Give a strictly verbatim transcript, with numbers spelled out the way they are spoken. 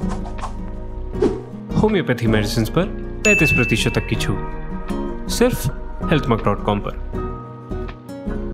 Homeopathy medicine पर पैंतीस प्रतिशत तक की छूट सिर्फ हेल्थमग डॉट कॉम पर।